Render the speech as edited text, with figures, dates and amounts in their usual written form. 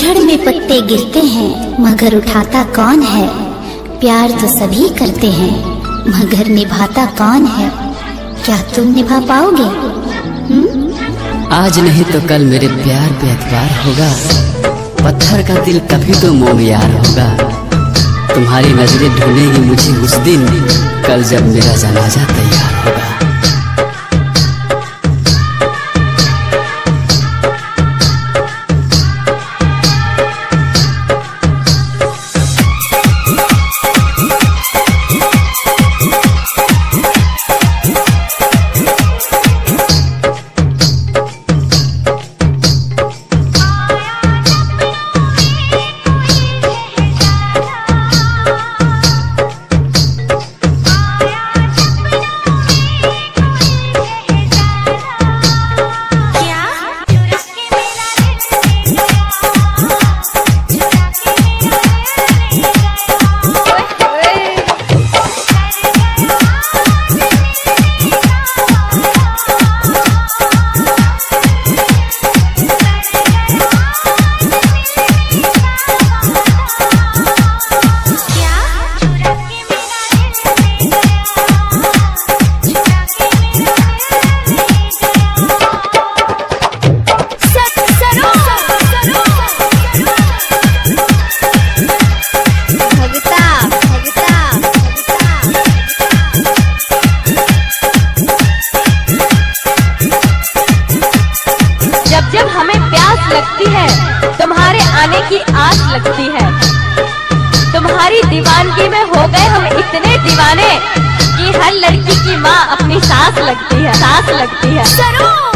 पतझड़ में पत्ते गिरते हैं मगर उठाता कौन है। प्यार तो सभी करते हैं मगर निभाता कौन है। क्या तुम निभा पाओगे? आज नहीं तो कल मेरे प्यार पे एतबार होगा। पत्थर का दिल कभी तो मोमियार होगा। तुम्हारी नजरें ढूंढेंगी मुझे उस दिन, कल जब मेरा जनाजा तैयार होगा। जब हमें प्यास लगती है तुम्हारे आने की आस लगती है। तुम्हारी दीवानगी में हो गए हम इतने दीवाने कि हर लड़की की माँ अपनी सास लगती है।